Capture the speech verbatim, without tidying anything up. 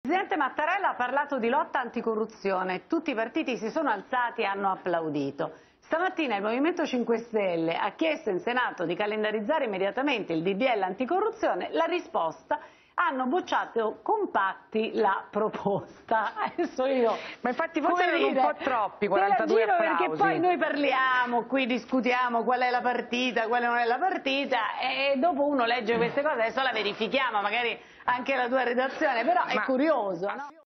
Il Presidente Mattarella ha parlato di lotta anticorruzione, tutti i partiti si sono alzati e hanno applaudito. Stamattina il Movimento cinque Stelle ha chiesto in Senato di calendarizzare immediatamente il D D L anticorruzione, la risposta: hanno bocciato compatti la proposta. Adesso io, ma infatti forse erano un po' troppi quarantadue applausi. Perché poi noi parliamo, qui discutiamo qual è la partita, quale non è la partita, e dopo uno legge queste cose, adesso la verifichiamo, magari anche la tua redazione, però è Ma... curioso, no?